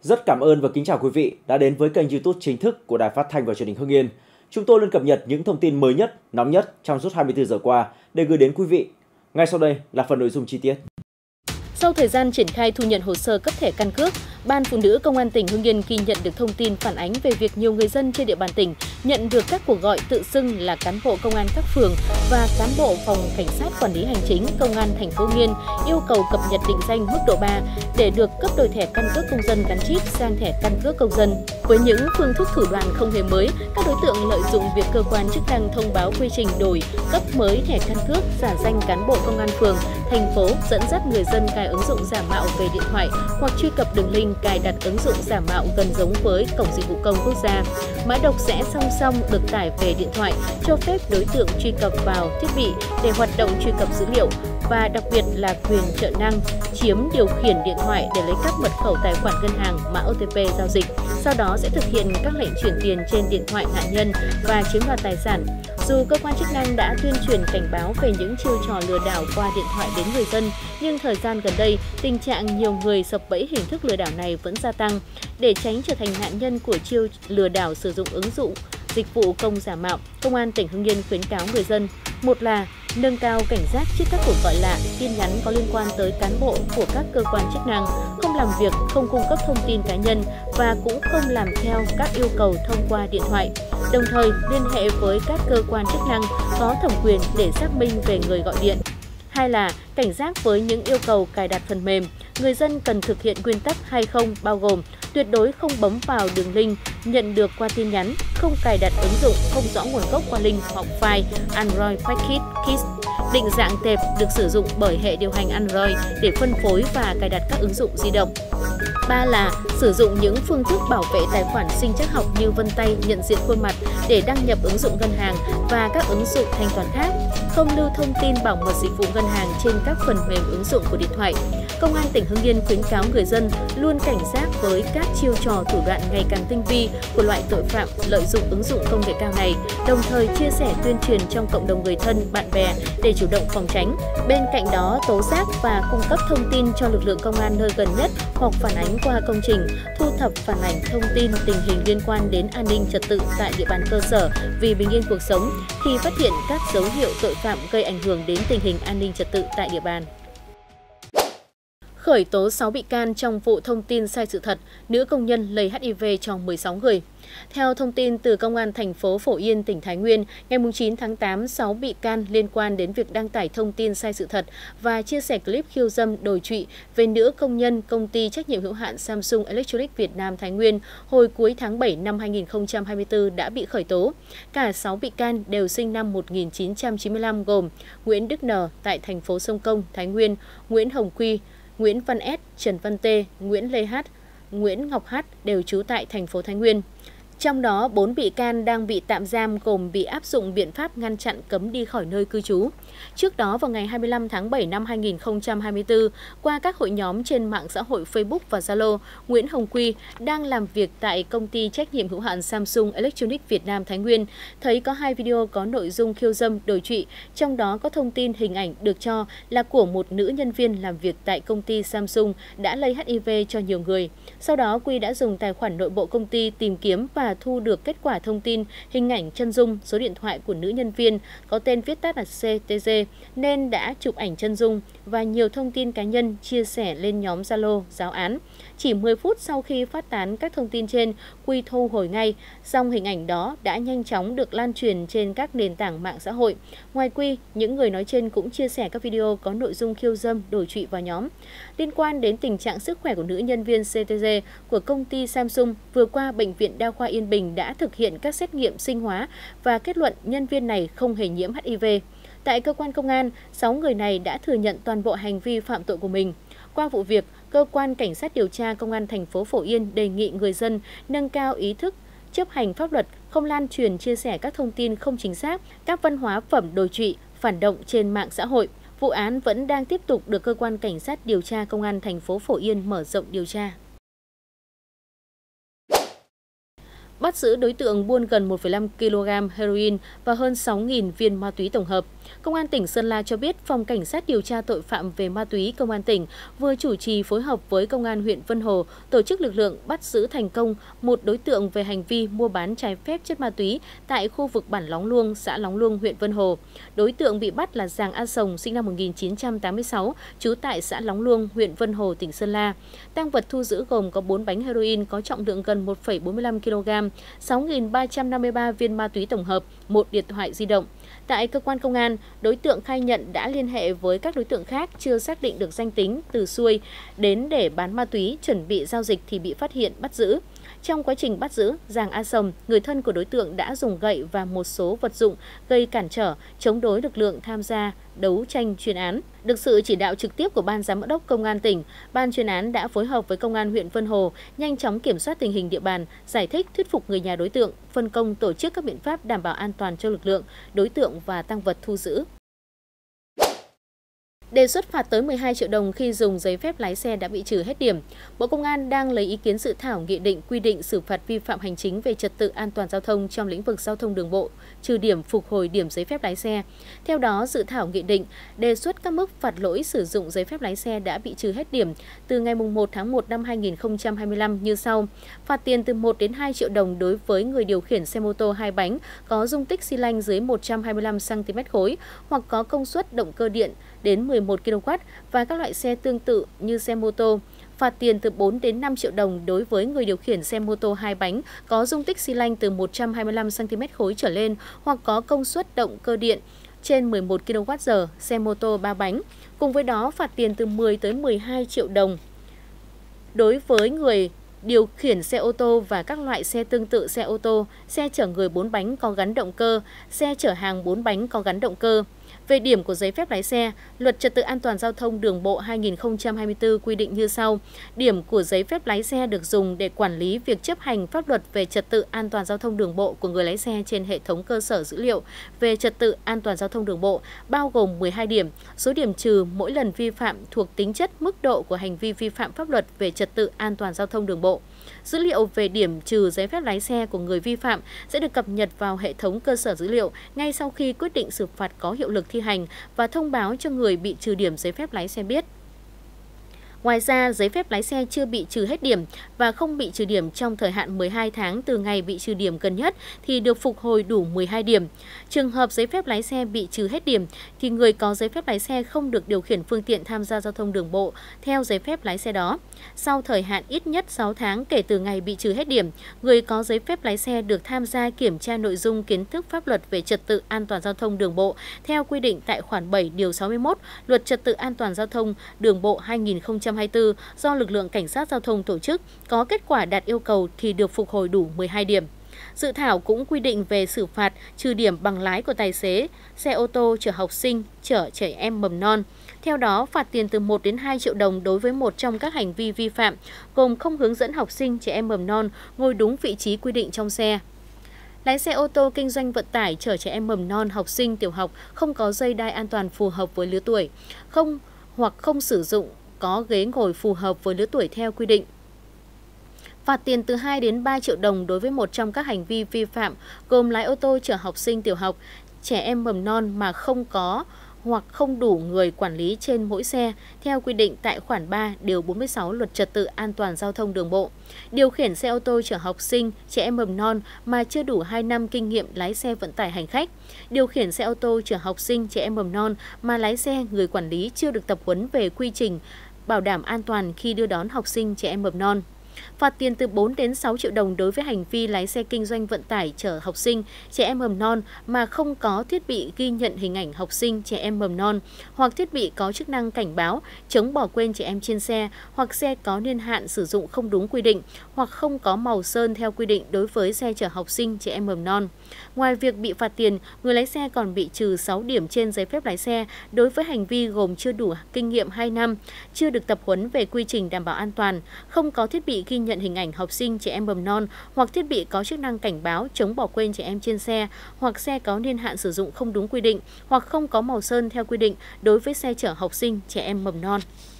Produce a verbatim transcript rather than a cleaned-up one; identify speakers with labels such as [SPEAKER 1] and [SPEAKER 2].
[SPEAKER 1] Rất cảm ơn và kính chào quý vị đã đến với kênh YouTube chính thức của Đài Phát thanh và Truyền hình Hưng Yên. Chúng tôi luôn cập nhật những thông tin mới nhất, nóng nhất trong suốt hai mươi tư giờ qua để gửi đến quý vị. Ngay sau đây là phần nội dung chi tiết.
[SPEAKER 2] Sau thời gian triển khai thu nhận hồ sơ cấp thẻ căn cước, Ban Phụ nữ Công an tỉnh Hưng Yên ghi nhận được thông tin phản ánh về việc nhiều người dân trên địa bàn tỉnh nhận được các cuộc gọi tự xưng là cán bộ công an các phường và cán bộ phòng cảnh sát quản lý hành chính Công an thành phố Hưng Yên yêu cầu cập nhật định danh mức độ ba để được cấp đổi thẻ căn cước công dân gắn chip sang thẻ căn cước công dân. Với những phương thức thủ đoạn không hề mới, các đối tượng lợi dụng việc cơ quan chức năng thông báo quy trình đổi cấp mới thẻ căn cước, giả danh cán bộ công an phường, thành phố, dẫn dắt người dân cài ứng dụng giả mạo về điện thoại hoặc truy cập đường link cài đặt ứng dụng giả mạo gần giống với Cổng Dịch vụ Công Quốc gia. Mã độc sẽ song song được tải về điện thoại, cho phép đối tượng truy cập vào thiết bị để hoạt động truy cập dữ liệu và đặc biệt là quyền trợ năng chiếm điều khiển điện thoại để lấy cắp mật khẩu tài khoản ngân hàng, mã ô tê pê giao dịch. Sau đó sẽ thực hiện các lệnh chuyển tiền trên điện thoại nạn nhân và chiếm đoạt tài sản. Dù cơ quan chức năng đã tuyên truyền cảnh báo về những chiêu trò lừa đảo qua điện thoại đến người dân, nhưng thời gian gần đây, tình trạng nhiều người sập bẫy hình thức lừa đảo này vẫn gia tăng. Để tránh trở thành nạn nhân của chiêu lừa đảo sử dụng ứng dụng dịch vụ công giả mạo, Công an tỉnh Hưng Yên khuyến cáo người dân: một là nâng cao cảnh giác trước các cuộc gọi lạ, tin nhắn có liên quan tới cán bộ của các cơ quan chức năng, không làm việc, không cung cấp thông tin cá nhân và cũng không làm theo các yêu cầu thông qua điện thoại. Đồng thời, liên hệ với các cơ quan chức năng có thẩm quyền để xác minh về người gọi điện. Hai là cảnh giác với những yêu cầu cài đặt phần mềm. Người dân cần thực hiện nguyên tắc hay không bao gồm tuyệt đối không bấm vào đường link nhận được qua tin nhắn, không cài đặt ứng dụng không rõ nguồn gốc qua link hoặc file Android Package Kit. Định dạng tệp được sử dụng bởi hệ điều hành Android để phân phối và cài đặt các ứng dụng di động. Ba là sử dụng những phương thức bảo vệ tài khoản sinh trắc học như vân tay, nhận diện khuôn mặt để đăng nhập ứng dụng ngân hàng và các ứng dụng thanh toán khác. Không lưu thông tin bảo mật dịch vụ ngân hàng trên các phần mềm ứng dụng của điện thoại. Công an tỉnh Hưng Yên khuyến cáo người dân luôn cảnh giác với các chiêu trò thủ đoạn ngày càng tinh vi của loại tội phạm lợi dụng ứng dụng công nghệ cao này, đồng thời chia sẻ tuyên truyền trong cộng đồng người thân, bạn bè để chủ động phòng tránh. Bên cạnh đó, tố giác và cung cấp thông tin cho lực lượng công an nơi gần nhất hoặc phản ánh qua công trình, thu thập phản ảnh thông tin tình hình liên quan đến an ninh trật tự tại địa bàn cơ sở vì bình yên cuộc sống khi phát hiện các dấu hiệu tội phạm gây ảnh hưởng đến tình hình an ninh trật tự tại địa bàn. Khởi tố sáu bị can trong vụ thông tin sai sự thật, nữ công nhân lây hát i vê cho mười sáu người. Theo thông tin từ Công an thành phố Phổ Yên, tỉnh Thái Nguyên, ngày chín tháng tám, sáu bị can liên quan đến việc đăng tải thông tin sai sự thật và chia sẻ clip khiêu dâm đồi trụy về nữ công nhân công ty trách nhiệm hữu hạn Samsung Electronics Việt Nam Thái Nguyên hồi cuối tháng bảy năm hai nghìn không trăm hai mươi tư đã bị khởi tố. Cả sáu bị can đều sinh năm một nghìn chín trăm chín mươi lăm gồm Nguyễn Đức N tại thành phố Sông Công, Thái Nguyên, Nguyễn Hồng Quy, Nguyễn Văn S, Trần Văn T, Nguyễn Lê H, Nguyễn Ngọc H đều trú tại thành phố Thái Nguyên. Trong đó, bốn bị can đang bị tạm giam gồm bị áp dụng biện pháp ngăn chặn cấm đi khỏi nơi cư trú. Trước đó, vào ngày hai mươi lăm tháng bảy năm hai nghìn không trăm hai mươi tư, qua các hội nhóm trên mạng xã hội Facebook và Zalo, Nguyễn Hồng Quy đang làm việc tại công ty trách nhiệm hữu hạn Samsung Electronics Việt Nam Thái Nguyên, thấy có hai video có nội dung khiêu dâm đồi trụy, trong đó có thông tin hình ảnh được cho là của một nữ nhân viên làm việc tại công ty Samsung đã lây hát i vê cho nhiều người. Sau đó, Quy đã dùng tài khoản nội bộ công ty tìm kiếm và thu được kết quả thông tin, hình ảnh chân dung, số điện thoại của nữ nhân viên có tên viết tắt là xê tê giê nên đã chụp ảnh chân dung và nhiều thông tin cá nhân chia sẻ lên nhóm Zalo giáo án. Chỉ mười phút sau khi phát tán các thông tin trên, Quy thu hồi ngay, song hình ảnh đó đã nhanh chóng được lan truyền trên các nền tảng mạng xã hội. Ngoài Quy, những người nói trên cũng chia sẻ các video có nội dung khiêu dâm, đồi trụy vào nhóm. Liên quan đến tình trạng sức khỏe của nữ nhân viên xê tê giê của công ty Samsung, vừa qua Bệnh viện Đa khoa Yên Bình đã thực hiện các xét nghiệm sinh hóa và kết luận nhân viên này không hề nhiễm hát i vê. Tại cơ quan công an, sáu người này đã thừa nhận toàn bộ hành vi phạm tội của mình. Qua vụ việc, cơ quan cảnh sát điều tra Công an thành phố Phổ Yên đề nghị người dân nâng cao ý thức, chấp hành pháp luật, không lan truyền chia sẻ các thông tin không chính xác, các văn hóa phẩm đồi trụy, phản động trên mạng xã hội. Vụ án vẫn đang tiếp tục được cơ quan cảnh sát điều tra Công an thành phố Phổ Yên mở rộng điều tra. bắt giữ đối tượng buôn gần một phẩy năm ki lô gam heroin và hơn sáu nghìn viên ma túy tổng hợp. Công an tỉnh Sơn La cho biết Phòng Cảnh sát điều tra tội phạm về ma túy Công an tỉnh vừa chủ trì phối hợp với Công an huyện Vân Hồ tổ chức lực lượng bắt giữ thành công một đối tượng về hành vi mua bán trái phép chất ma túy tại khu vực bản Lóng Luông, xã Lóng Luông, huyện Vân Hồ. Đối tượng bị bắt là Giàng A Sồng, sinh năm một nghìn chín trăm tám mươi sáu, trú tại xã Lóng Luông, huyện Vân Hồ, tỉnh Sơn La. Tang vật thu giữ gồm có bốn bánh heroin có trọng lượng gần một phẩy bốn mươi lăm ki lô gam, sáu nghìn ba trăm năm mươi ba viên ma túy tổng hợp, một điện thoại di động. Tại cơ quan công an, đối tượng khai nhận đã liên hệ với các đối tượng khác chưa xác định được danh tính từ xuôi đến để bán ma túy, chuẩn bị giao dịch thì bị phát hiện bắt giữ. Trong quá trình bắt giữ, Giàng A Sồng, người thân của đối tượng đã dùng gậy và một số vật dụng gây cản trở, chống đối lực lượng tham gia đấu tranh chuyên án. Được sự chỉ đạo trực tiếp của Ban Giám đốc Công an tỉnh, Ban chuyên án đã phối hợp với Công an huyện Vân Hồ nhanh chóng kiểm soát tình hình địa bàn, giải thích thuyết phục người nhà đối tượng, phân công tổ chức các biện pháp đảm bảo an toàn cho lực lượng, đối tượng và tang vật thu giữ. Đề xuất phạt tới mười hai triệu đồng khi dùng giấy phép lái xe đã bị trừ hết điểm. Bộ Công an đang lấy ý kiến dự thảo nghị định quy định xử phạt vi phạm hành chính về trật tự an toàn giao thông trong lĩnh vực giao thông đường bộ, trừ điểm phục hồi điểm giấy phép lái xe. Theo đó, dự thảo nghị định đề xuất các mức phạt lỗi sử dụng giấy phép lái xe đã bị trừ hết điểm từ ngày mùng một tháng một năm hai nghìn không trăm hai mươi lăm như sau: phạt tiền từ một đến hai triệu đồng đối với người điều khiển xe mô tô hai bánh có dung tích xi lanh dưới một trăm hai mươi lăm xăng ti mét khối hoặc có công suất động cơ điện đến mười một ki lô oát và các loại xe tương tự như xe mô tô. Phạt tiền từ bốn đến năm triệu đồng đối với người điều khiển xe mô tô hai bánh có dung tích xi lanh từ một trăm hai mươi lăm xăng ti mét khối trở lên hoặc có công suất động cơ điện trên mười một ki lô oát giờ, xe mô tô ba bánh. Cùng với đó, phạt tiền từ mười tới mười hai triệu đồng đối với người điều khiển xe ô tô và các loại xe tương tự xe ô tô, xe chở người bốn bánh có gắn động cơ, xe chở hàng bốn bánh có gắn động cơ. Về điểm của giấy phép lái xe, Luật Trật tự an toàn giao thông đường bộ hai nghìn không trăm hai mươi tư quy định như sau: điểm của giấy phép lái xe được dùng để quản lý việc chấp hành pháp luật về trật tự an toàn giao thông đường bộ của người lái xe trên hệ thống cơ sở dữ liệu về trật tự an toàn giao thông đường bộ, bao gồm mười hai điểm. Số điểm trừ mỗi lần vi phạm thuộc tính chất mức độ của hành vi vi phạm pháp luật về trật tự an toàn giao thông đường bộ. Dữ liệu về điểm trừ giấy phép lái xe của người vi phạm sẽ được cập nhật vào hệ thống cơ sở dữ liệu ngay sau khi quyết định xử phạt có hiệu lực thi hành và thông báo cho người bị trừ điểm giấy phép lái xe biết. Ngoài ra, giấy phép lái xe chưa bị trừ hết điểm và không bị trừ điểm trong thời hạn mười hai tháng từ ngày bị trừ điểm gần nhất thì được phục hồi đủ mười hai điểm. Trường hợp giấy phép lái xe bị trừ hết điểm thì người có giấy phép lái xe không được điều khiển phương tiện tham gia giao thông đường bộ theo giấy phép lái xe đó. Sau thời hạn ít nhất sáu tháng kể từ ngày bị trừ hết điểm, người có giấy phép lái xe được tham gia kiểm tra nội dung kiến thức pháp luật về trật tự an toàn giao thông đường bộ theo quy định tại khoản bảy điều sáu mươi mốt Luật Trật tự an toàn giao thông đường bộ hai nghìn không trăm hai mươi tư do lực lượng cảnh sát giao thông tổ chức, có kết quả đạt yêu cầu thì được phục hồi đủ mười hai điểm. Dự thảo cũng quy định về xử phạt trừ điểm bằng lái của tài xế xe ô tô chở học sinh, chở trẻ em mầm non. Theo đó, phạt tiền từ một đến hai triệu đồng đối với một trong các hành vi vi phạm, gồm không hướng dẫn học sinh, trẻ em mầm non ngồi đúng vị trí quy định trong xe. Lái xe ô tô kinh doanh vận tải chở trẻ em mầm non, học sinh tiểu học không có dây đai an toàn phù hợp với lứa tuổi, không hoặc không sử dụng có ghế ngồi phù hợp với lứa tuổi theo quy định. Phạt tiền từ hai đến ba triệu đồng đối với một trong các hành vi vi phạm, gồm lái ô tô chở học sinh tiểu học, trẻ em mầm non mà không có hoặc không đủ người quản lý trên mỗi xe theo quy định tại khoản ba điều bốn mươi sáu Luật Trật tự an toàn giao thông đường bộ. Điều khiển xe ô tô chở học sinh, trẻ em mầm non mà chưa đủ hai năm kinh nghiệm lái xe vận tải hành khách. Điều khiển xe ô tô chở học sinh, trẻ em mầm non mà lái xe người quản lý chưa được tập huấn về quy trình bảo đảm an toàn khi đưa đón học sinh, trẻ em mầm non. Phạt tiền từ bốn đến sáu triệu đồng đối với hành vi lái xe kinh doanh vận tải chở học sinh, trẻ em mầm non mà không có thiết bị ghi nhận hình ảnh học sinh, trẻ em mầm non hoặc thiết bị có chức năng cảnh báo, chống bỏ quên trẻ em trên xe hoặc xe có niên hạn sử dụng không đúng quy định hoặc không có màu sơn theo quy định đối với xe chở học sinh, trẻ em mầm non. Ngoài việc bị phạt tiền, người lái xe còn bị trừ sáu điểm trên giấy phép lái xe đối với hành vi gồm chưa đủ kinh nghiệm hai năm, chưa được tập huấn về quy trình đảm bảo an toàn, không có thiết bị ghi nhận hình ảnh học sinh, trẻ em mầm non hoặc thiết bị có chức năng cảnh báo chống bỏ quên trẻ em trên xe hoặc xe có niên hạn sử dụng không đúng quy định hoặc không có màu sơn theo quy định đối với xe chở học sinh, trẻ em mầm non.